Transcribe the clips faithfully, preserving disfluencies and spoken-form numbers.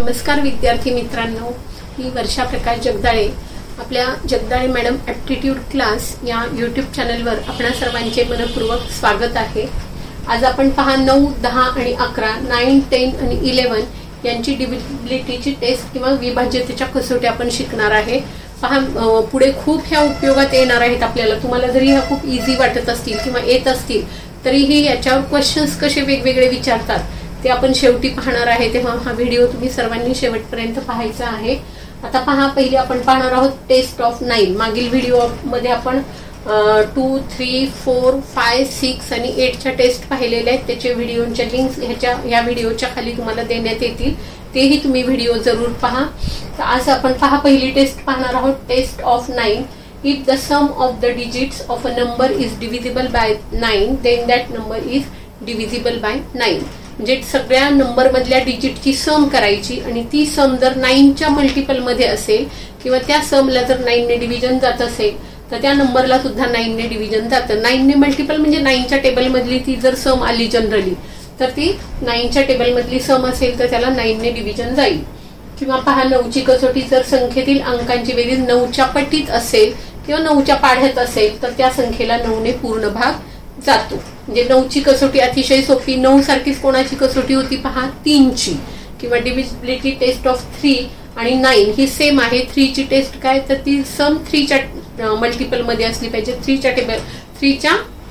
नमस्कार विद्यार्थी मित्रांनो, मी वर्षा प्रकाश जगदाळे आपल्या जगदाळे मॅडम ॲप्टिट्यूड क्लास या यूट्यूब चॅनलवर आपणा सर्वांचे मनपूर्वक स्वागत आहे। आज आपण पहा नऊ दहा आणि अकरा नाइन टेन आणि इलेवन यांची डिव्हिजिबिलिटीची टेस्ट किंवा विभाज्यतेच्या कसोटी आपण शिकणार आहे। पहा पुढे खूप ह्या उपयोगात येणार आहेत आपल्याला। तुम्हाला जरी ह्या खूप इझी वाटत असतील किंवा येत असतील तरीही याच्यावर क्वेश्चन्स कसे वेगवेगळे विचारतात ते आपण शेवटी पाहणार आहे, तेव्हा हा व्हिडिओ तुम्ही सर्वांनी शेवटपर्यंत पाहायचा आहे। आता पहा, पहिले आपण पाहणार आहोत टेस्ट ऑफ नाइन। मागील व्हिडिओ मध्ये आपण two three four five six आणि एट च्या टेस्ट पाहिलेल्या आहेत। त्याचे व्हिडिओच्या लिंक्स ह्याच्या या व्हिडिओच्या खाली तुम्हाला देण्यात येतील, तेही तुम्ही व्हिडिओ जरूर पहा। तर आज आपण पहा पहिली टेस्ट पाहणार आहोत, test of nine. If the sum of the digits of a number is divisible by nine, then that number is divisible by nine. म्हणजे सगळ्या नंबर मधल्या डिजिटची सम करायची आणि ती सम जर नाइन च्या मल्टिपल मध्ये असेल किंवा त्या समला जर नाइन ने डिव्हिजन जात असेल तर त्या नंबरला सुद्धा नाइन ने डिव्हिजन जातं। नाइन ने मल्टिपल म्हणजे नाइन च्या टेबल मधली ती जर सम आली जनरली तर ती नाइन च्या टेबल मधली सम असेल तर त्याला नाइन ने डिव्हिजन जाईल। किंवा पहा, नऊची कसोटी जर संख्येतील अंकांची बेरीज नऊच्या पटीत असेल किंवा नऊच्या पाढ्यात असेल तर त्या संख्येला नऊ ने पूर्ण भाग जातो। म्हणजे नऊची कसोटी अतिशय सोपी। नऊ सारखीच कोणाची कसोटी होती पहा, तीन ची। किंवा डिव्हिजिबिलिटी टेस्ट ऑफ थ्री आणि नाइन ही सेम आहे। थ्री ची टेस्ट काय तर ती सम थ्री च्या मल्टिपल मध्ये असली पाहिजे, थ्री च्या टेबल थ्री च्या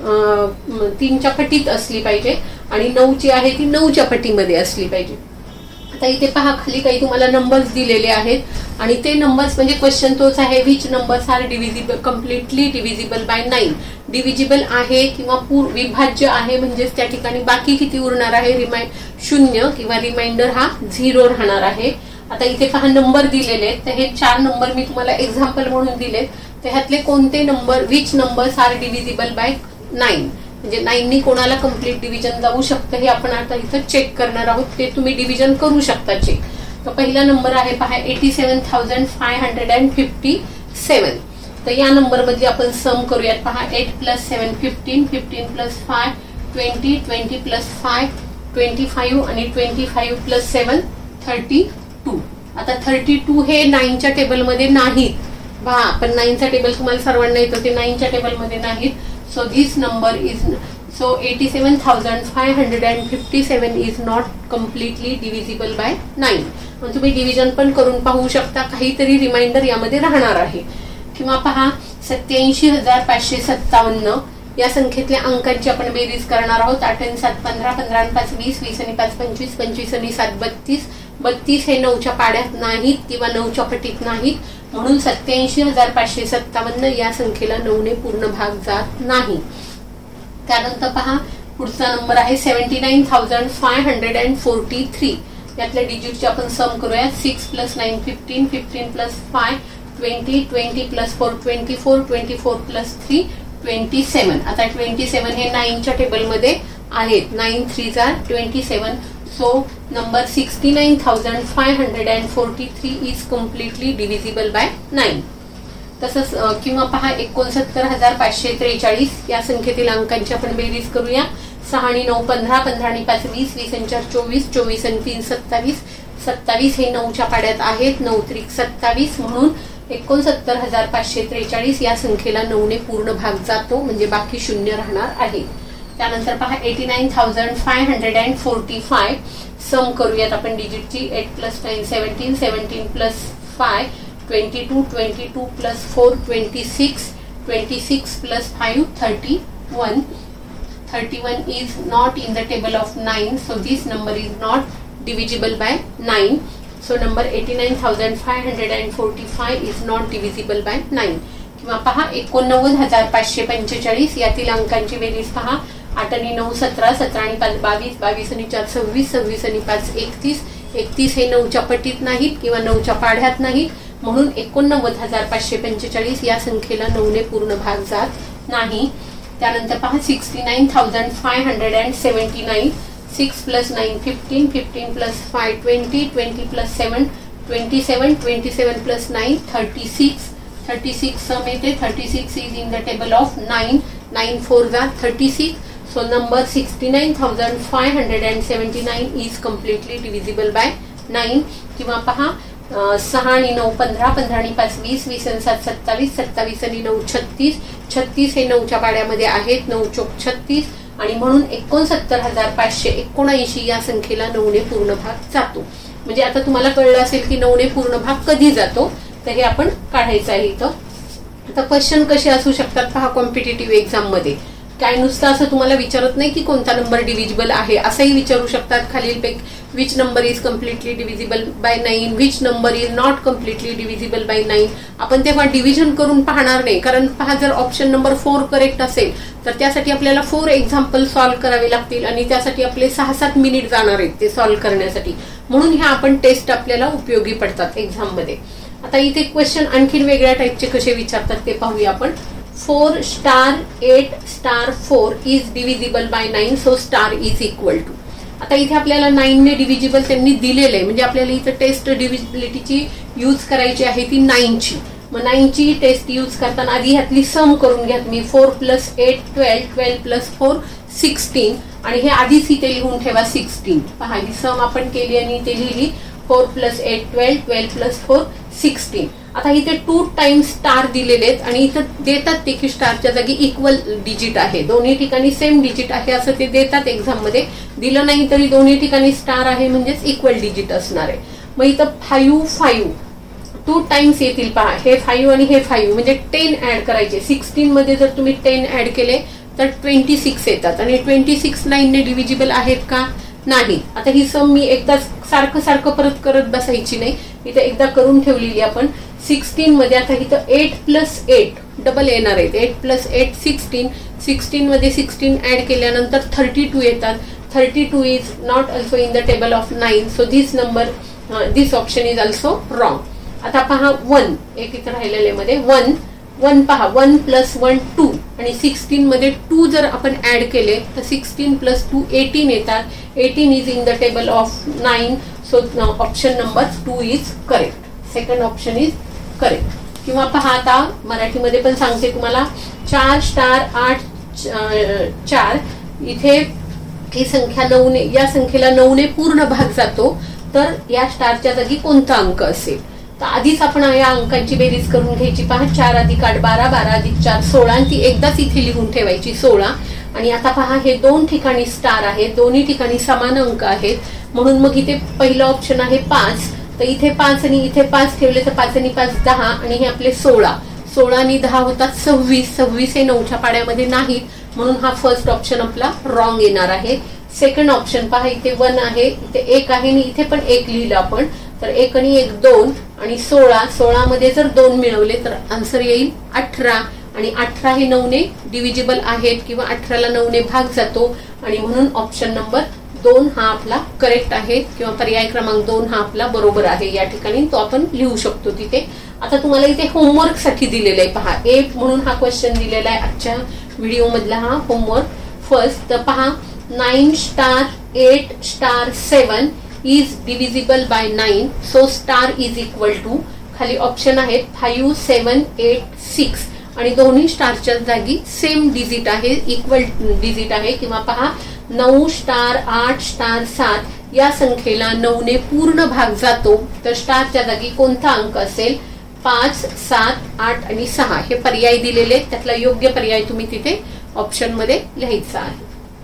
तीन च्या पटीत असली पाहिजे आणि नऊ ची आहे ती नऊ च्या पटीमध्ये असली पाहिजे। आता इथे पहा, खाली काही तुम्हाला नंबर्स दिलेले आहेत आणि ते नंबर्स म्हणजे क्वेश्चन तोच आहे, which numbers are divisible completely divisible by nine. Divisible आहे किंवा पूर्ण विभाज्य आहे म्हणजे त्या ठिकाणी बाकी किती उरणार आहे, रिमाइंड शून्य किंवा रिमाइंडर हा झिरो राहणार आहे। आता इथे पहा नंबर दिलेले आहेत, तर हे चार नंबर मी तुम्हाला एक्झाम्पल म्हणून दिलेत। त्यातले कोणते number, which numbers are divisible by nine, म्हणजे नाइन नी कोणाला कंप्लीट डिव्हिजन जाऊ शकतं हे आपण आता इथं चेक करणार आहोत। ते तुम्ही डिव्हिजन करू शकता चेक। तर पहिला नंबर आहे पहा eighty seven thousand five hundred and fifty seven. तर या नंबर मध्ये आपण सम करूयात। पहा, eight plus seven fifteen, fifteen plus five twenty, twenty plus five twenty five आणि twenty five plus seven thirty two. आता थर्टी टू हे nine च्या टेबल मध्ये नाहीत पहा, पण नाइन चा टेबल तुम्हाला सर्वांना येतो, ते नाइन च्या टेबल मध्ये नाहीत। So this number is so eighty-seven thousand five hundred fifty-seven is not completely divisible by nine. मग तुम्ही डिव्हिजन पण करून पाहू शकता, काहीतरी रिमाइंडर यामध्ये राहणार आहे। किंवा पहा, सत्याऐंशी हजार पाचशे सत्तावन्न या संख्येतल्या अंकांची आपण बेरीज करणार आहोत। आठ आणि सात पंधरा, पंधरा आणि पाच वीस, वीस आणि पाच पंचवीस, पंचवीस आणि सात बत्तीस, बत्तीस हे नऊच्या पाड्यात नाहीत किंवा नऊच्या पटीत नाहीत, म्हणून सत्याऐंशी हजार पाचशे सत्तावन्न या संख्येला नऊ ने पूर्ण भाग जात नाही। त्यानंतर पहा, पुढचा नंबर आहे seventy nine thousand five hundred and forty three. यातल्या डिजिटचे आपण सम करूया। Six plus nine fifteen, fifteen plus five twenty, twenty plus four twenty four, twenty four plus three twenty seven. आता ट्वेंटी सेवन हे nine च्या table मध्ये आहेत, nine three जार twenty seven. So number sixty-nine thousand five hundred forty-three is completely divisible by nine. तसंच किंवा पहा, एकोणसत्तर हजार पाचशे त्रेचाळीस या संख्येतील अंकांची आपण बेरीज करूया। सहा आणि नऊ पंधरा, पंधरा आणि पाच वीस, वीस आणि चार चोवीस, चोवीस आणि तीन सत्तावीस, सत्तावीस हे नऊच्या पाड्यात आहेत, नऊ त्रिक सत्तावीस, म्हणून एकोणसत्तर हजार पाचशे त्रेचाळीस या संख्येला नऊ ने पूर्ण भाग जातो, म्हणजे बाकी शून्य राहणार आहे। त्यानंतर पहा, eighty nine thousand five hundred and forty five sum करूयात आपण डिजिटची। Eight plus nine seventeen, seventeen plus five twenty two, twenty two plus four twenty six, twenty six plus five thirty one, thirty one is not in the table of nine, so this number is not divisible by nine. So number eighty nine thousand five hundred and forty five is not divisible by nine. किंवा पहा, एकोणनव्वद हजार पाचशे पंचेचाळीस यातील अंकांची बेरीज पहा। आठ आणि नऊ सतरा, सतरा आणि पाच बावीस, बावीस आणि चार सव्वीस, सव्वीस आणि पाच एकतीस, एकतीस हे नऊच्या पटीत नाहीत किंवा नऊच्या पाढ्यात नाहीत, म्हणून एकोणनव्वद हजार पाचशे पंचेचाळीस या संख्येला नऊ ने पूर्ण भाग जात नाही। त्यानंतर पहा, sixty nine thousand five hundred and seventy nine. Six plus nine fifteen, fifteen plus five twenty, twenty plus seven twenty seven, twenty seven plus nine thirty six, thirty six sum येते, thirty six is in the table of nine, nine four जार thirty six. So number sixty-nine thousand five hundred seventy-nine is completely divisible by nine. किंवा पहा सहा आणि नऊ पंधरा, पंधरा आणि पाच वीस, वीस आणि सात सत्तावीस, सत्तावीस आणि नऊ छत्तीस, छत्तीस हे नऊच्या पाड्यामध्ये आहेत, नऊ चोक छत्तीस आणि म्हणून एकोणसत्तर हजार पाचशे एकोणऐंशी या संख्येला नऊने पूर्ण भाग जातो. म्हणजे आता तुम्हाला कळलं असेल की नऊने पूर्ण भाग कधी जातो, तर हे आपण काढायचं आहे इथं. आता क्वेश्चन कसे असू शकतात पहा कॉम्पिटिटिव्ह एक्झाम मध्ये. काय नुसतं असं तुम्हाला विचारत नाही की कोणता नंबर डिव्हिजिबल आहे, असंही विचारू शकतात खालीलपैकी which number is completely divisible by nine, which number is not completely divisible by nine. आपण तेव्हा डिव्हिजन करून पाहणार नाही, कारण पहा जर ऑप्शन नंबर फोर करेक्ट असेल तर त्यासाठी आपल्याला फोर एक्झाम्पल सॉल्व्ह करावे लागतील आणि त्यासाठी आपले सहा सात मिनिट जाणार आहेत ते सॉल्व्ह करण्यासाठी. म्हणून ह्या आपण टेस्ट आपल्याला उपयोगी पडतात एक्झाम मध्ये. आता इथे क्वेश्चन आणखीन वेगळ्या टाईपचे कसे विचारतात ते पाहूया आपण. Four star eight star four is divisible by nine, so star is equal to. आता इथे आपल्याला नाईन ने डिव्हिजिबल त्यांनी दिलेलं आहे, म्हणजे आपल्याला इथे टेस्ट डिव्हिजिबिलिटीची यूज करायची आहे ती नाईनची. मग नाईनची टेस्ट यूज करताना आधी ह्यातली सम करून घ्या तुम्ही. Four plus eight twelve, twelve plus four sixteen आणि हे आधीच इथे लिहून ठेवा सिक्स्टीन. पहा ही सम आपण केली आणि इथे लिहिली four plus eight twelve, twelve plus four sixteen. आता इथे टू टाइम्स स्टार दिलेले आहेत आणि इथं देतात ते की स्टारच्या जागी इक्वल डिजिट आहे, दोन्ही ठिकाणी सेम डिजिट आहे असं ते देतात एक्झाम मध्ये. दिलं नाही तरी दोन्ही ठिकाणी स्टार आहे म्हणजेच इक्वल डिजिट असणार आहे. मग इथं फाईव्ह फाईव्ह टू टाइम्स येतील पहा, हे फाईव्ह आणि हे फाईव्ह म्हणजे टेन ऍड करायचे. सिक्स्टीन मध्ये जर तुम्ही टेन ऍड केले तर ट्वेंटी सिक्स येतात आणि ट्वेंटी सिक्स नाईन ने डिव्हिजिबल आहेत का, नाही. आता ही सम मी एकदा सारखं सारखं परत करत बसायची नाही, इथं एकदा करून ठेवलेली आपण. सिक्स्टीन मध्ये आता इथं एट प्लस एट डबल येणार आहेत, eight plus eight sixteen, sixteen मध्ये सिक्स्टीन ऍड केल्यानंतर थर्टी टू येतात. Thirty two is not also in the table of nine, so this number this option is also wrong. आता पहा one एक इथं राहिलेले मध्ये वन वन पहा वन प्लस वन टू आणि सिक्स्टीन मध्ये टू जर आपण ऍड केले तर सिक्स्टीन प्लस टू एटीन येतात. Eighteen is in the table of nine, so option number two is correct. Second option is correct. किंवा पहा आता मराठीमध्ये पण सांगते तुम्हाला. चार स्टार आठ चार, इथे ही संख्या नऊने, या संख्येला नऊने पूर्ण भाग जातो तर या स्टारच्या जागी कोणता अंक असेल. तर आधीच आपण या अंकांची बेरीज करून घ्यायची. पहा चार अधिक आठ बारा, बारा अधिक चार सोळा आणि ती एकदाच इथे लिहून ठेवायची सोळा. आणि आता पहा हे दोन ठिकाणी स्टार आहेत, दोन्ही ठिकाणी समान अंक आहेत, म्हणून मग इथे पहिलं ऑप्शन आहे पाच. तर इथे पाच आणि इथे पाच ठेवले तर पाच आणि पाच दहा आणि हे आपले सोळा, सोळा आणि दहा होतात सव्वीस. सव्वीस हे नऊच्या पाड्यामध्ये नाहीत, म्हणून हा फर्स्ट ऑप्शन आपला रॉंग येणार आहे. सेकंड ऑप्शन पहा इथे वन आहे, इथे एक आहे आणि इथे पण एक लिहिलं आपण, तर एक आणि एक दोन आणि सोळा, सोळा मध्ये जर दोन मिळवले तर आन्सर येईल अठरा. आणि अठरा हे नऊने डिव्हिजिबल आहेत किंवा अठराला नऊने भाग जातो आणि म्हणून ऑप्शन नंबर दोन हा आपला करेक्ट आहे किंवा पर्याय क्रमांक दोन हा आपला बरोबर आहे. या ठिकाणी तो आपण लिहू शकतो तिथे. आता तुम्हाला इथे होमवर्क साठी दिलेलं आहे पहा, ए म्हणून हा क्वेश्चन दिलेला आहे आजच्या व्हिडिओ मधला हा होमवर्क. फर्स्ट तर पहा nine star eight star seven is divisible by nine, so star is equal to. खाली ऑप्शन आहेत फाईव्ह सेवन एट सिक्स आणि दोन्ही स्टारच्या जागी सेम डिजिट आहे, इक्वल डिजिट आहे. किंवा पहा नऊ स्टार आठ स्टार सात या संख्येला नऊने पूर्ण भाग जातो तर स्टारच्या जागी कोणता अंक असेल. पाच सात आठ आणि सहा हे पर्याय दिलेले, त्यातला योग्य पर्याय तुम्ही तिथे ऑप्शन मध्ये लिहायचा आहे.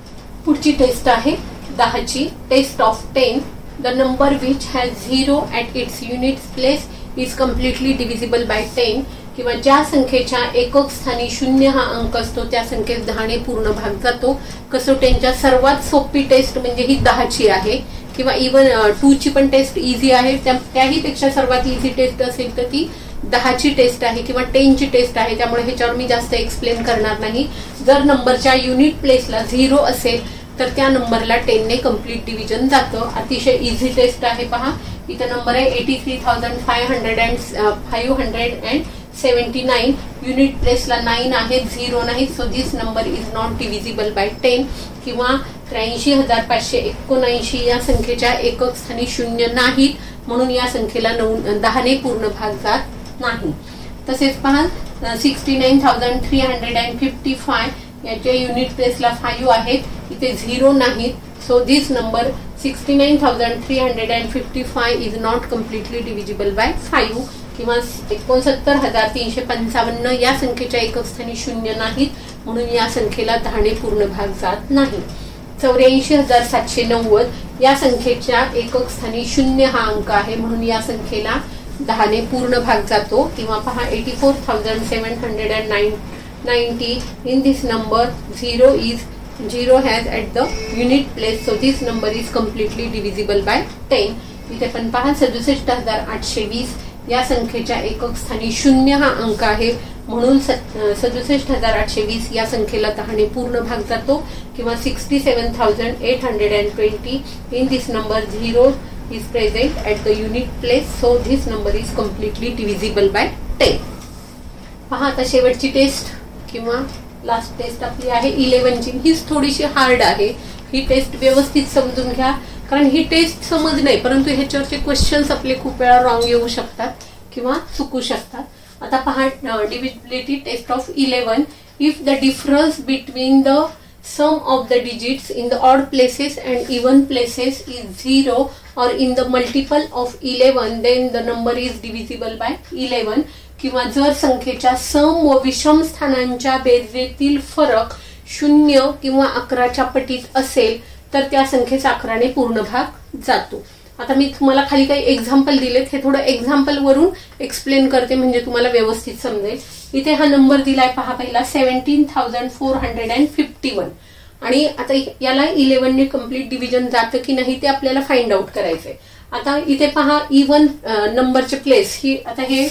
पुढची टेस्ट आहे दहाची. Test of ten. The number which has zero at its units place is completely divisible by ten. किंवा ज्या संख्येच्या एकक स्थानी शून्य हा अंक असतो त्या संख्येत दहाने पूर्ण भाग जातो. कसोट्यांच्या सर्वात सोपी टेस्ट म्हणजे ही दहाची आहे. किंवा इवन टू ची पण टेस्ट इझी आहे, त्याही पेक्षा सर्वात इझी टेस्ट असेल तर ती दहाची टेस्ट आहे किंवा टेनची टेस्ट आहे. त्यामुळे ह्याच्यावर मी जास्त एक्सप्लेन करणार नाही. जर नंबरच्या युनिट प्लेसला झिरो असेल तर त्या नंबरला टेनने कम्प्लीट डिव्हिजन जातं. अतिशय इझी टेस्ट आहे. पहा इथं नंबर आहे eighty three thousand five hundred and five hundred and seventy nine. Unit प्लेसला नाईन आहे, झिरो नाही, so this number is not divisible by ten. किंवा त्र्याऐंशी हजार पाचशे एकोणऐंशी या संख्येच्या एकक स्थानी शून्य नाहीत, म्हणून या संख्येला नऊ दहाने पूर्ण भाग जात नाही. तसेच पहा sixty nine thousand three hundred and fifty five याच्या युनिट प्लेसला फाईव्ह आहेत, इथे झिरो नाहीत, So this number sixty-nine thousand three hundred fifty-five is not completely divisible by five. किंवा एकोणसत्तर हजार तीनशे पंचावन्न या संख्येच्या एकक स्थानी शून्य नाहीत, म्हणून या संख्येला दहाने पूर्ण भाग जात नाही. चौऱ्याऐंशी हजार सातशे नव्वद या संख्येच्या एकक स्थानी शून्य हा अंक आहे, म्हणून या संख्येला दहाने पूर्ण भाग जातो. किंवा पहा eighty four thousand seven hundred and nine ninety in this number zero is zero has at the unit place, so this number is completely divisible by ten. इथे पण पहा सदुसष्ट हजार आठशे वीस या संख्येच्या एकक स्थानी शून्य हा अंक आहे, म्हणून सदुसष्ट हजार आठशे वीस या संख्येला दहाने पूर्ण भाग जातो. किंवा sixty seven thousand eight hundred and twenty in this number zero is present at the unit place, so this number is completely divisible by ten. पहा आता शेवटची टेस्ट किंवा लास्ट टेस्ट आपली आहे इलेव्हनची. हीच थोडीशी हार्ड आहे, ही टेस्ट व्यवस्थित समजून घ्या, कारण ही टेस्ट समज नाही, परंतु ह्याच्यावरचे क्वेश्चन्स आपले खूप वेळा रॉंग येऊ शकतात किंवा चुकू शकतात. आता पहा divisibility test of eleven. If the difference between the sum of the digits in the odd places and even places is zero or in the multiple of eleven then the number is divisible by eleven. किंवा जर संख्येच्या सम व विषम स्थानांच्या बेरजेतील फरक शून्य किंवा अकराच्या पटीत असेल तर त्या संख्येचा अकराने पूर्ण भाग जातो. आता मी तुम्हाला खाली काही एक्झाम्पल दिलेत, हे थोडं एक्झाम्पल वरून एक्सप्लेन करते म्हणजे तुम्हाला व्यवस्थित समजेल. इथे हा नंबर दिलाय पहा पहिला seventeen thousand four hundred and fifty one. आणि आता याला इलेव्हन ने कम्प्लीट डिव्हिजन जातं की नाही ते आपल्याला फाइंड आउट करायचंय. आता इथे पहा इवन नंबरचे प्लेस ही, आता हे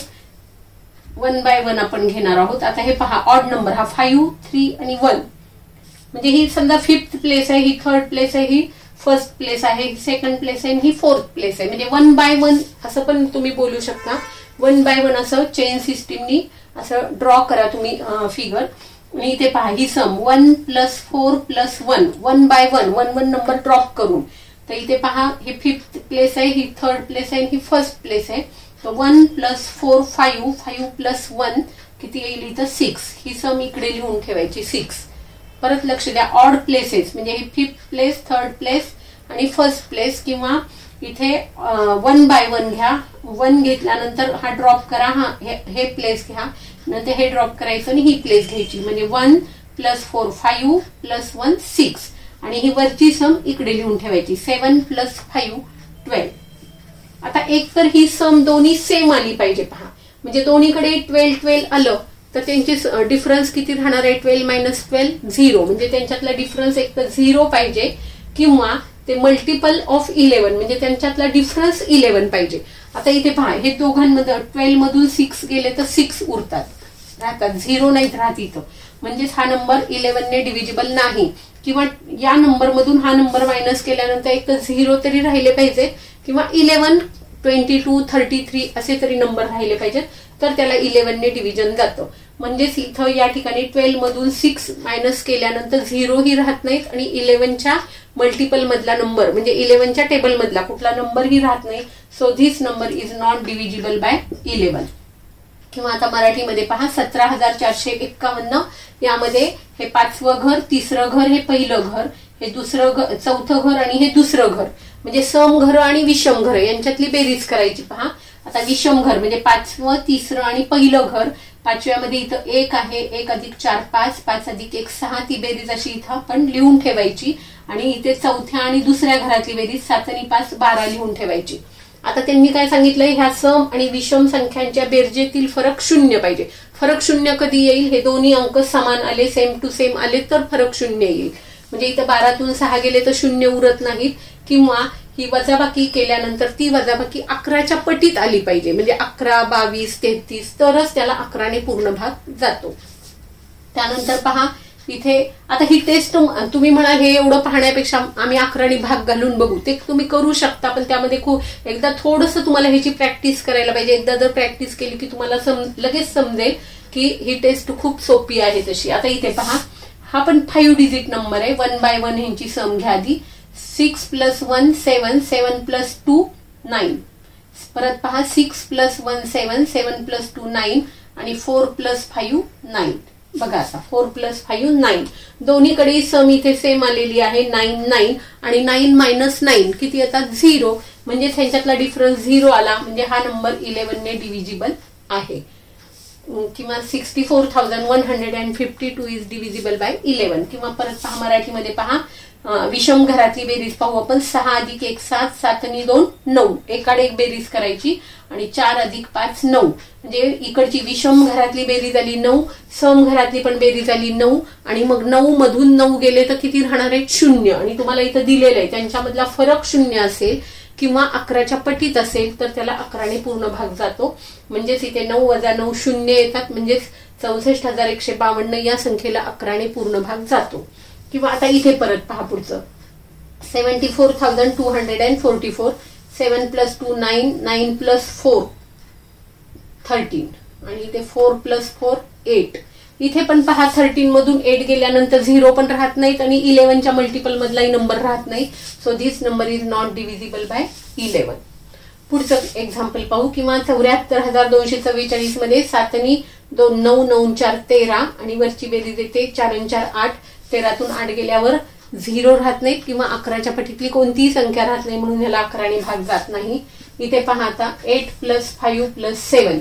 वन बाय वन आपण घेणार आहोत. आता हे पहा ऑड नंबर हा फाईव्ह थ्री आणि वन, म्हणजे ही समजा फिफ्थ प्लेस आहे, ही थर्ड प्लेस आहे, ही फर्स्ट प्लेस आहे, ही सेकंड प्लेस आहे, ही फोर्थ प्लेस आहे. म्हणजे वन बाय वन असं पण तुम्ही बोलू शकता. वन बाय वन असं चेन सिस्टीमनी असं ड्रॉ करा तुम्ही फिगर. आणि इथे पहा ही sum one plus four plus one, one by one, one one number drop करून. तर इथे पहा ही फिफ्थ प्लेस आहे, ही थर्ड प्लेस आहे, ही फर्स्ट प्लेस आहे. तर one plus four five, five plus one किती येईल इथं सिक्स. ही सम इकडे लिहून ठेवायची सिक्स. परत लक्ष द्या ऑड प्लेसेस म्हणजे ही फिफ्थ प्लेस, थर्ड प्लेस आणि फर्स्ट प्लेस. किंवा इथे वन बाय वन घ्या, वन घेतल्यानंतर हा ड्रॉप करा, हा हे प्लेस घ्या, नंतर हे ड्रॉप करायचं आणि ही प्लेस घ्यायची. म्हणजे one plus four five plus one six. आणि ही वरची सम इकडे लिहून ठेवायची सेवन प्लस फाईव्ह ट्वेल्व. आता एक तर ही सम दोन्ही सेम आली पाहिजे पहा, म्हणजे दोन्हीकडे ट्वेल्व ट्वेल्व आलं तर त्यांची डिफरन्स किती राहणार आहे, ट्वेल्व मायनस ट्वेल्व झिरो. म्हणजे त्यांच्यातला डिफरन्स एक तर झिरो पाहिजे किंवा ते मल्टिपल ऑफ इलेव्हन म्हणजे त्यांच्यातला डिफरन्स इलेव्हन पाहिजे. आता इथे पहा हे दोघांमध्ये ट्वेल्व मधून सिक्स गेले तर सिक्स उरतात, राहतात, झिरो नाहीत राहत इथं. म्हणजेच हा नंबर इलेव्हन ने डिव्हिजिबल नाही. किंवा या नंबर मधून हा नंबर मायनस केल्यानंतर एक तर झिरो तरी राहिले पाहिजे किंवा eleven twenty two thirty three असे तरी नंबर राहिले पाहिजेत, तर त्याला इलेव्हन ने डिव्हिजन जातं. म्हणजेच इथं या ठिकाणी ट्वेल्व मधून सिक्स मायनस केल्यानंतर झिरो ही राहत नाहीत आणि इलेव्हनच्या मल्टिपल मधला नंबर म्हणजे इलेव्हनच्या टेबल मधला कुठला नंबर ही राहत नाही. So this number is not divisible by eleven. किंवा आता मराठीमध्ये पहा सतरा हजार चारशे एक्कावन्न. यामध्ये हे पाचवं घर, तिसरं घर, हे पहिलं घर, हे दुसरं घर, चौथं घर आणि हे दुसरं घर. म्हणजे सम घर आणि विषम घर यांच्यातली बेरीज करायची पहा. आता विषम घर म्हणजे पाचवं, तिसरं आणि पहिलं घर. पाचव्यामध्ये इथं एक आहे, एक अधिक चार पाच, पाच अधिक एक सहा. ती बेरीज अशी इथं आपण लिहून ठेवायची. आणि इथे चौथ्या आणि दुसऱ्या घरातली बेरीज सात आणि पाच बारा लिहून ठेवायची. आता त्यांनी काय सांगितलंय, ह्या सम आणि विषम संख्यांच्या बेरजेतील फरक शून्य पाहिजे. फरक शून्य कधी येईल, हे दोन्ही अंक समान आले, सेम टू सेम आले तर फरक शून्य येईल. म्हणजे इथं बारातून सहा गेले तर शून्य उरत नाहीत. किंवा ही वजाबाकी केल्यानंतर ती वजाबाकी अकराच्या पटीत आली पाहिजे. म्हणजे अकरा, बावीस, तेहतीस तरच त्याला अकराने पूर्ण भाग जातो. त्यानंतर पहा इथे आता ही टेस्ट तुम्ही म्हणाल हे एवढं पाहण्यापेक्षा आम्ही अकराने भाग घालून बघू, ते तुम्ही करू शकता, पण त्यामध्ये खूप एकदा थोडंसं तुम्हाला ह्याची प्रॅक्टिस करायला पाहिजे. एकदा जर प्रॅक्टिस केली की तुम्हाला सम लगेच समजेल की ही टेस्ट खूप सोपी आहे तशी. आता इथे पहा हा पण फाईव्ह डिजिट नंबर आहे. वन बाय वन ह्यांची सम घ्या आधी. Six plus one seven, seven plus two nine. परत पहा six plus one seven, seven plus two nine आणि फोर प्लस फाईव्ह नाईन. बघा आता फोर प्लस फाईव्ह नाईन, दोन्हीकडे सम इथे सेम आलेली आहे नाईन नाईन, आणि नाईन मायनस नाईन किती येतात झिरो, म्हणजे ह्यांच्यातला डिफरन्स झिरो आला, म्हणजे हा नंबर इलेव्हन ने डिव्हिजिबल आहे. किंवा sixty four thousand one hundred and fifty two is divisible by eleven. किंवा परत पहा मराठीमध्ये पहा विषम घरातली बेरीज पाहू आपण. सहा अधिक एक सात, सात आणि दोन नऊ, एकाडे एक बेरीज करायची, आणि चार अधिक पाच नऊ, म्हणजे इकडची विषम घरातली बेरीज आली नऊ, सम घरातली पण बेरीज आली नऊ, आणि मग नऊ मधून नऊ गेले तर किती राहणार आहे शून्य. आणि तुम्हाला इथं दिलेलं आहे त्यांच्यामधला फरक शून्य असेल किंवा अकराच्या पटीत असेल तर त्याला अकराने पूर्ण भाग जातो. म्हणजेच इथे नऊ वजा नऊ शून्य येतात, म्हणजेच चौसष्ट हजार एकशे बावन्न या संख्येला अकराने पूर्ण भाग जातो. किंवा आता इथे परत पहा पुढचं seventy four thousand two hundred and forty four, seven plus two nine, nine plus four thirteen, आणि इथे फोर प्लस फोर एट. इथे पण पहा थर्टीन मधून एट गेल्यानंतर झिरो पण राहत नाहीत आणि इलेव्हनच्या मल्टिपल मधलाही नंबर राहत नाही. So this number is not divisible by eleven. पुढचं एक्झाम्पल पाहू. किंवा चौऱ्याहत्तर हजार दोनशे चव्वेचाळीस मध्ये सातनी दोन नऊ, नऊ चार तेरा, आणि वरची बेरीज येते चार चार आठ, तेरातून आठ गेल्यावर झिरो राहत नाहीत किंवा अकराच्या पटीतली कोणतीही संख्या राहत नाही, म्हणून याला अकराने भाग जात नाही. इथे पहा आता eight plus five plus seven,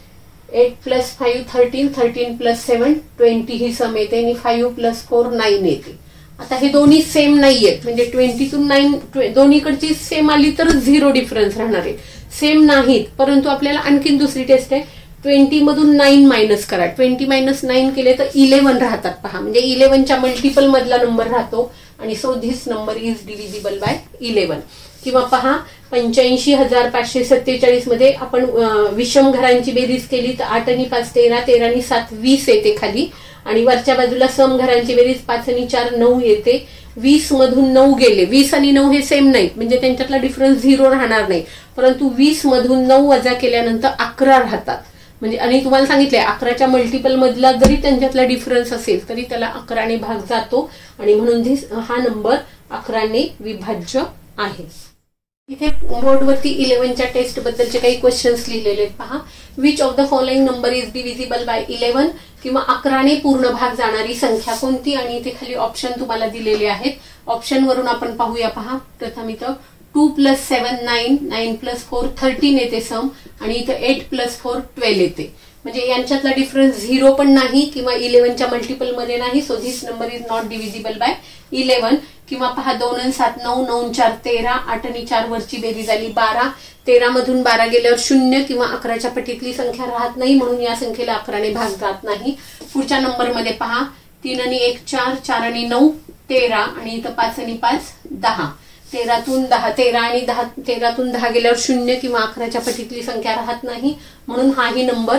eight plus five thirteen, thirteen plus seven twenty ही सम येते, आणि फाईव्ह प्लस फोर नाईन येते. आता हे दोन्ही सेम नाहीयेत, म्हणजे ट्वेंटीतून नाईन दोन्हीकडची सेम आली तर झिरो डिफरन्स राहणार आहे. सेम नाहीत, परंतु आपल्याला आणखीन दुसरी टेस्ट आहे. ट्वेंटी मधून नाईन मायनस करा, ट्वेंटी मायनस नाईन केले तर इलेव्हन राहतात पहा, म्हणजे इलेव्हनच्या मल्टिपल मधला नंबर राहतो, आणि so this number is divisible by eleven. किंवा पहा पंच्याऐंशी हजार पाचशे सत्तेचाळीस मध्ये आपण विषम घरांची बेरीज केली तर आठ आणि पाच तेरा, तेरा आणि सात वीस येते खाली, आणि वरच्या बाजूला सम घरांची बेरीज पाच आणि चार नऊ येते. वीस मधून नऊ गेले, वीस आणि नऊ हे सेम नाहीत, म्हणजे त्यांच्यातला डिफरन्स झिरो राहणार नाही, परंतु वीस मधून नऊ वजा केल्यानंतर अकरा राहतात. म्हणजे आणि तुम्हाला सांगितलंय अकराच्या मल्टिपल मधला जरी त्यांच्यातला डिफरन्स असेल तरी त्याला अकराने भाग जातो, आणि म्हणून हा नंबर अकराने विभाज्य आहे. इथे बोर्डवरती इलेव्हनच्या टेस्ट बद्दलचे काही क्वेश्चन्स लिहिलेले आहेत पहा. Which of the following number is divisible by eleven, किंवा अकराने पूर्ण भाग जाणारी संख्या कोणती, आणि इथे खाली ऑप्शन तुम्हाला दिलेले आहेत. ऑप्शन वरून आपण पाहूया पहा. प्रथम इथं two plus seven nine, nine plus four thirteen येते सम, आणि इथं एट प्लस फोर ट्वेल्व येते, म्हणजे यांच्यातला डिफरन्स झिरो पण नाही किंवा इलेव्हनच्या मल्टिपल मध्ये नाही. So this number is not divisible by eleven. किंवा पहा दोन आणि सात नऊ, नऊ चार तेरा, आठ आणि चार वरची बेरीज आली बारा, तेरा मधून बारा गेल्यावर शून्य किंवा अकराच्या पटीतली संख्या राहत नाही, म्हणून या संख्येला अकराने भाग जात नाही. पुढच्या नंबर मध्ये पहा तीन आणि एक चार, चार आणि नऊ तेरा, आणि इथं पाच आणि पाच दहा, तेरातून दहा, तेरा आणि दहा, तेरातून दहा गेल्यावर शून्य किंवा अकराच्या पटीतली संख्या राहत नाही, म्हणून हाही नंबर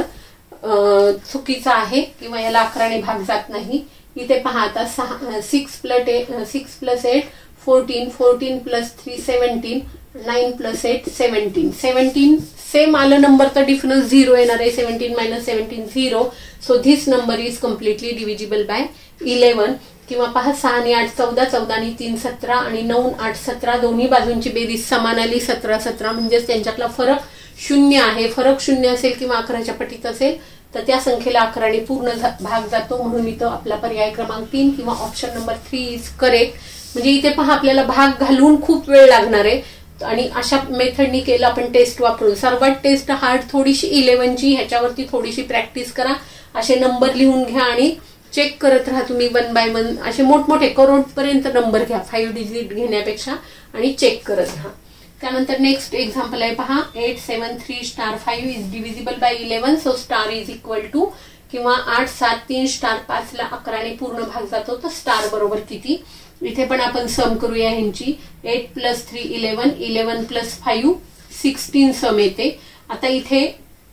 चुकीचा आहे किंवा याला अकराने भाग जात नाही. इथे पहा आता सहा six plus eight six plus eight fourteen, fourteen plus three seventeen, nine plus eight seventeen, seventeen same आलं नंबर तर डिफरन्स झिरो येणार आहे. Seventeen minus seventeen zero. So this number is completely divisible by eleven. किंवा पहा सहा आणि आठ चौदा, चौदा आणि तीन सतरा, आणि नऊ आठ सतरा, दोन्ही बाजूंची बेरीज समान आली सतरा सतरा, म्हणजेच त्यांच्यातला फरक शून्य आहे. फरक शून्य असेल किंवा अकराच्या पटीत असेल तर त्या संख्येला अकराने पूर्ण भाग जातो, म्हणून इथं आपला पर्याय क्रमांक तीन किंवा option number three is correct. म्हणजे इथे पहा आपल्याला भाग घालून खूप वेळ लागणार आहे, आणि अशा मेथडनी केलं आपण टेस्ट वापरून. सर्वात टेस्ट हार्ड थोडीशी इलेव्हनची, ह्याच्यावरती थोडीशी प्रॅक्टिस करा. असे नंबर लिहून घ्या आणि चेक करत राहा तुम्ही वन बाय वन. असे मोठमोठे करोड पर्यंत नंबर घ्या फाईव्ह डिजिट घेण्यापेक्षा, आणि चेक करत राहा. त्यानंतर नेक्स्ट एक्झाम्पल आहे पहा. Eight seven three star five is divisible by eleven, so star is equal to. किंवा आठ सात तीन स्टार पाच ला अकराने पूर्ण भाग जातो, तर स्टार बरोबर किती. इथे पण आपण सम करूया ह्यांची. Eight plus three eleven, eleven plus five sixteen sum येते. आता इथे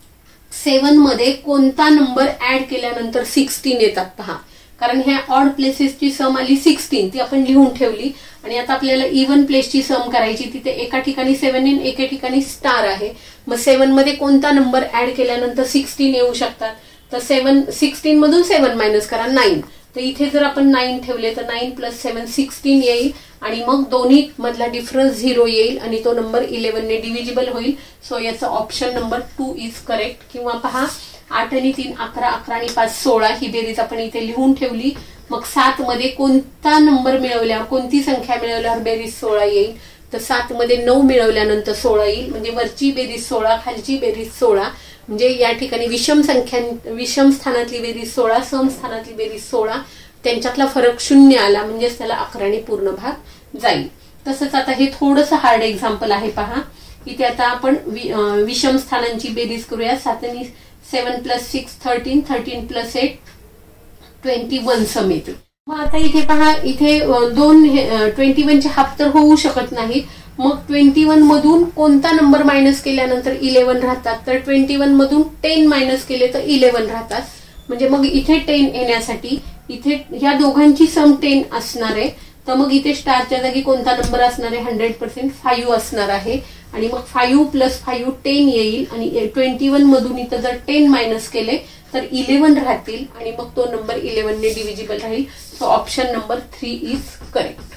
सेवन मध्ये कोणता नंबर ऍड केल्यानंतर सिक्स्टीन येतात पहा, कारण ह्या ऑड प्लेसेसची सम आली सिक्स्टीन, ती आपण लिहून ठेवली. आणि आता आपल्याला इव्हन प्लेसची सम करायची, तिथे एका ठिकाणी सेव्हन आहे, एका ठिकाणी स्टार आहे. मग सेव्हन मध्ये कोणता नंबर ऍड केल्यानंतर सिक्स्टीन येऊ शकतात, तर सेव्हन सिक्स्टीन मधून सेव्हन मायनस करा नाईन. तर इथे जर आपण नाईन ठेवले तर नाईन प्लस सेव्हन सिक्स्टीन येईल, आणि मग दोन्ही मधला डिफरन्स झिरो येईल, आणि तो नंबर इलेव्हन ने डिव्हिजिबल होईल. सो याचा option number two is correct. किंवा पहा आठ आणि तीन अकरा, अकरा आणि पाच सोळा ही बेरीज आपण इथे लिहून ठेवली. मग सात मध्ये कोणता नंबर मिळवल्यावर, कोणती संख्या मिळवल्यावर बेरीज सोळा येईल, तर सात मध्ये नऊ मिळवल्यानंतर सोळा येईल. म्हणजे वरची बेरीज सोळा, खालची बेरीज सोळा. म्हणजे या ठिकाणी विषम संख्या, विषम स्थानातली बेरीज सोळा, सम स्थानातली बेरीज सोळा, त्यांच्यातला फरक शून्य आला म्हणजेच त्याला अकराने पूर्ण भाग जाईल. तसंच आता हे थोडंसं हार्ड एक्झाम्पल आहे पहा. इथे आता आपण विषम स्थानांची बेरीज करूया. सात आणि seven plus six thirteen, thirteen plus eight twenty one sum येते. मग आता इथे पहा, इथे दोन ट्वेंटी वनचे हाफ तर होऊ शकत नाहीत. मग ट्वेंटी वन मधून कोणता नंबर मायनस केल्यानंतर इलेव्हन राहतात, तर ट्वेंटी वन मधून टेन मायनस केले तर इलेव्हन राहतात. म्हणजे मग इथे टेन येण्यासाठी इथे ह्या दोघांची सम टेन असणार आहे. तर मग इथे स्टारच्या जागी कोणता नंबर असणार आहे, हंड्रेड पर्सेंट फाईव्ह असणार आहे. आणि मग फाईव्ह प्लस फाईव्ह टेन येईल. आणि ट्वेंटी वन मधून इथं जर टेन मायनस केले तर इलेव्हन राहतील आणि मग तो नंबर इलेव्हन ने डिव्हिजिबल राहील. So option number three is correct.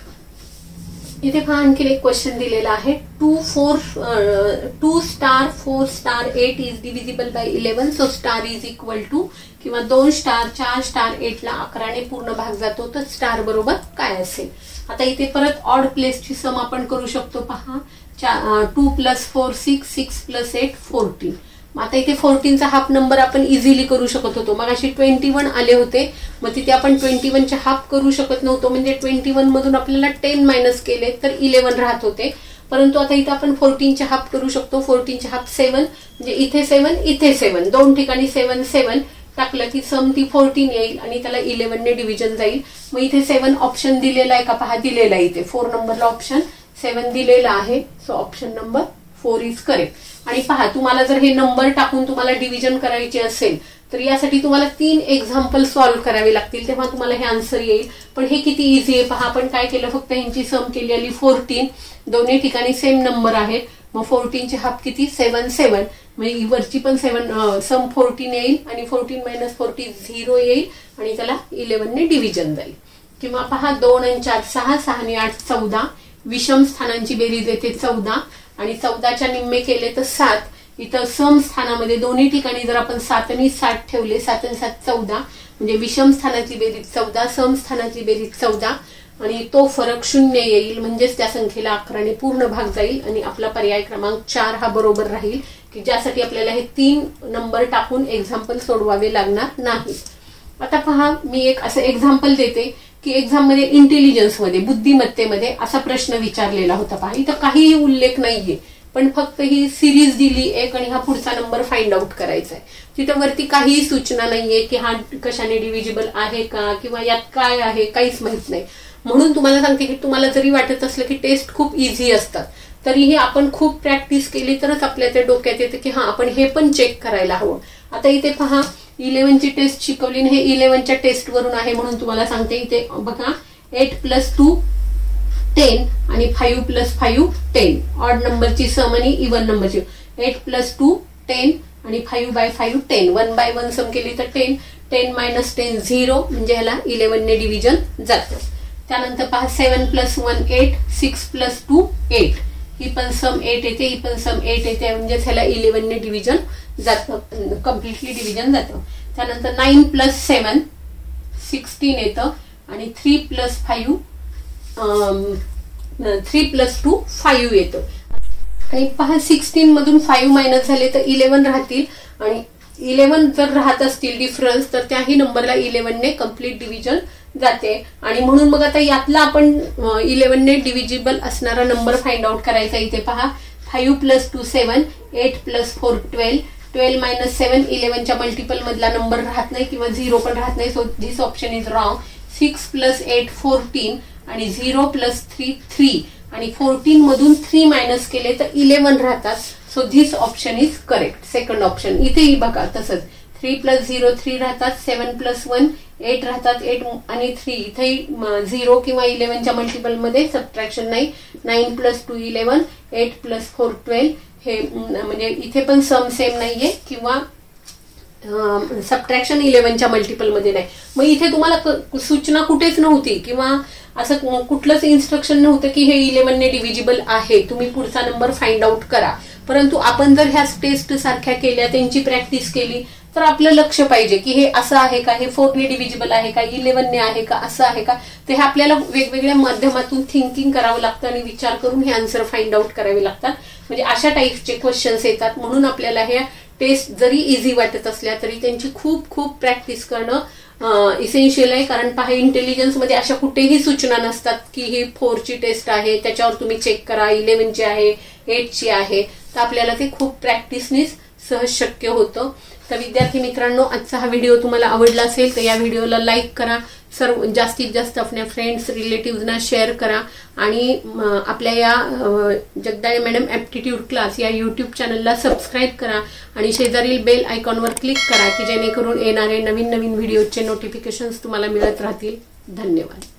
इथे पहा आणखी एक क्वेश्चन दिलेला आहे. Two four two star four star eight is divisible by eleven, so star is equal to, किंवा दोन स्टार चार स्टार एट ला अकराने पूर्ण भाग जातो, तर स्टार बरोबर काय असेल. आता इथे परत ऑड प्लेसची सम आपण करू शकतो. पहा, two plus four six, six plus eight fourteen. आता इथे फोर्टीनचा हाफ नंबर आपण इझिली करू शकत होतो. मग अशी ट्वेंटी वन आले होते, मग तिथे आपण ट्वेंटी वनचे हाफ करू शकत नव्हतो. म्हणजे ट्वेंटी वन मधून आपल्याला टेन मायनस केले तर इलेव्हन राहत होते. परंतु आता इथे आपण फोर्टीनचे हाफ करू शकतो. फोर्टीनचे हाफ सेवन, म्हणजे इथे सेवन इथे सेवन, दोन ठिकाणी सेवन सेवन टाकलं की सम ती फोर्टीन येईल आणि त्याला इलेव्हन ने डिव्हिजन जाईल. मग इथे सेवन ऑप्शन दिलेला आहे का, पहा दिलेला आहे. इथे फोर नंबरला ऑप्शन सेवन दिलेला आहे. So option number four is correct. आणि पहा, तुम्हाला जर हे नंबर टाकून तुम्हाला डिव्हिजन करायचे असेल तर यासाठी तुम्हाला तीन एक्झाम्पल सॉल्व्ह करावे लागतील, तेव्हा तुम्हाला हे आन्सर येईल. पण हे किती इझी आहे पहा. आपण काय केलं, फक्त ह्यांची सम केली आली फोर्टीन. दोन्ही ठिकाणी सेम नंबर आहेत. मग फोर्टीनचे हाफ किती, सेवन सेवन. म्हणजे वरची पण सेवन सम फोर्टीन येईल आणि फोर्टीन मायनस फोर्टी झिरो येईल आणि त्याला इलेव्हन ने डिव्हिजन जाईल. किंवा पहा, दोन आणि चार सहा, सहा आणि आठ चौदा. विषम स्थानांची बेरीज येते चौदा आणि चौदाच्या निम्मे केले तर सात. इथं सम स्थानामध्ये दोन्ही ठिकाणी जर आपण सात आणि सात ठेवले, सात आणि सात चौदा, म्हणजे विषम स्थानाची बेरीज चौदा, सम स्थानाची बेरीज चौदा आणि तो फरक शून्य येईल. म्हणजेच त्या संख्येला अकराने पूर्ण भाग जाईल आणि आपला पर्याय क्रमांक चार हा बरोबर राहील, की ज्यासाठी आपल्याला हे तीन नंबर टाकून एक्झाम्पल सोडवावे लागणार नाही. आता पहा, मी एक असं एक्झाम्पल देते की एक्झाम मध्ये इंटेलिजन्स मध्ये, बुद्धिमत्तेमध्ये असा प्रश्न विचारलेला होता. पहा, इथं काहीही उल्लेख नाहीये, पण फक्त ही सिरीज दिली एक आणि हा पुढचा नंबर फाइंड आउट करायचा आहे. तिथं वरती काहीही सूचना नाहीये की हा कशाने डिव्हिजिबल आहे का किंवा यात काय आहे, काहीच माहित नाही. म्हणून तुम्हाला सांगते की तुम्हाला जरी वाटत असलं की टेस्ट खूप इझी असतात, तरीही आपण खूप प्रॅक्टिस केली तरच आपल्या ते डोक्यात येते की हा आपण हे पण चेक करायला हवं. आता इथे पहा, इलेव्हनची टेस्ट शिकवली हे इलेव्हनच्या टेस्ट वरून आहे म्हणून तुम्हाला सांगते. इथे बघा, एट प्लस टू टेन आणि five plus five ten. Odd नंबरची सम आणि इव्हन नंबरची. एट प्लस टू टेन आणि five by five ten. One by one sum केली तर ten. Ten minus ten zero, म्हणजे ह्याला इलेव्हन ने डिव्हिजन जातं. त्यानंतर पहा, seven plus one eight, six plus two eight. ही पण सम एट येते, ही पण सम एट येते, म्हणजे ह्याला इलेव्हन ने डिव्हिजन जातं, कम्प्लिटली डिव्हिजन जातं. त्यानंतर नाईन प्लस सेवन सिक्स्टीन येतं आणि three plus five three plus two five येतं. आणि पहा, सिक्स्टीन मधून फाईव्ह मायनस झाले तर इलेव्हन राहतील आणि इलेव्हन जर राहत असतील डिफरन्स तर त्याही नंबरला इलेव्हन ने कम्प्लीट डिव्हिजन जाते. आणि म्हणून मग आता यातला आपण इलेव्हन ने डिव्हिजिबल असणारा नंबर फाइंड आउट करायचा. इथे पहा, five plus two seven, eight plus four twelve, twelve minus seven, इलेव्हनच्या मल्टिपल मधला नंबर राहत नाही किंवा झिरो पण राहत नाही. So this option is wrong. Six plus eight fourteen आणि झिरो प्लस थ्री थ्री आणि फोर्टीन मधून थ्री मायनस केले तर इलेव्हन राहतात. So this option is correct. Second option. इथेही बघा तसंच, थ्री प्लस झिरो थ्री राहतात, सेवन प्लस वन एट राहतात, एट आणि थ्री इथेही झिरो किंवा इलेव्हनच्या मल्टिपल मध्ये सबट्रॅक्शन नाही. Nine plus two eleven, eight plus four twelve, हे म्हणजे इथे पण सम सेम नाहीये किंवा सबट्रॅक्शन इलेव्हनच्या मल्टिपल मध्ये नाही. मग इथे तुम्हाला सूचना कुठेच नव्हती किंवा असं कुठलंच इन्स्ट्रक्शन नव्हतं की हे इलेव्हन ने डिव्हिजिबल आहे, तुम्ही पुढचा नंबर फाइंड आउट करा. परंतु आपण जर ह्या टेस्ट सारख्या केल्या, त्यांची प्रॅक्टिस केली तर आपलं लक्ष पाहिजे की हे असं आहे का, हे फोरने डिव्हिजिबल आहे का, इलेव्हनने आहे का, असं आहे का. तर हे आपल्याला वेगवेगळ्या माध्यमातून थिंकिंग करावं लागतं आणि विचार करून हे आन्सर फाइंड आउट करावे लागतात. म्हणजे अशा टाईपचे क्वेश्चन्स येतात. म्हणून आपल्याला हे टेस्ट जरी इझी वाटत असल्या तरी त्यांची खूप खूप प्रॅक्टिस करणं इसेन्शियल आहे. कारण पहा, इंटेलिजन्स मध्ये अशा कुठेही सूचना नसतात की ही फोरची टेस्ट आहे त्याच्यावर तुम्ही चेक करा, इलेव्हनची आहे, एटची आहे. तर आपल्याला ते खूप प्रॅक्टिसनीच सहज शक्य होतं. तर विद्यार्थी मित्रांनो, आजचा हा व्हिडिओ तुम्हाला आवडला असेल तर या व्हिडिओला लाईक करा, सर्व जास्तीत जास्त आपल्या फ्रेंड्स रिलेटिव्हजना शेअर करा आणि आपल्या या जगदाळे मॅडम ॲप्टिट्यूड क्लास या यूट्यूब चॅनलला सबस्क्राईब करा आणि शेजारील बेल आयकॉनवर क्लिक करा की जेणेकरून येणारे नवीन नवीन व्हिडिओचे नोटिफिकेशन्स तुम्हाला मिळत राहतील. धन्यवाद.